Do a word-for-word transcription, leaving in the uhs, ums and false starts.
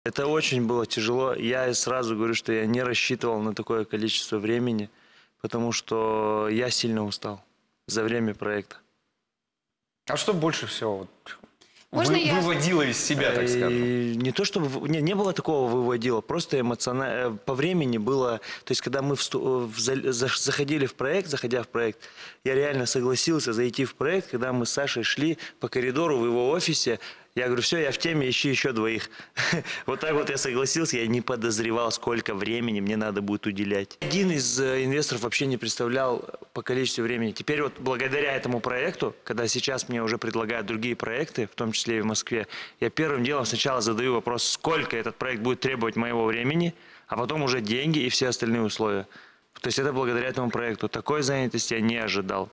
Это очень было тяжело. Я сразу говорю, что я не рассчитывал на такое количество времени, потому что я сильно устал за время проекта. А что больше всего вот Можно вы- я- выводило из себя, так скажем? И не то чтобы в- не, не было такого выводило, просто эмоционально по времени было. То есть когда мы всту- в за- за- заходили в проект, заходя в проект, я реально согласился зайти в проект, когда мы с Сашей шли по коридору в его офисе. Я говорю, все, я в теме, ищи еще двоих. Вот так вот я согласился, я не подозревал, сколько времени мне надо будет уделять. Один из э, инвесторов вообще не представлял по количеству времени. Теперь вот благодаря этому проекту, когда сейчас мне уже предлагают другие проекты, в том числе и в Москве, я первым делом сначала задаю вопрос, сколько этот проект будет требовать моего времени, а потом уже деньги и все остальные условия. То есть это благодаря этому проекту. Такой занятости я не ожидал.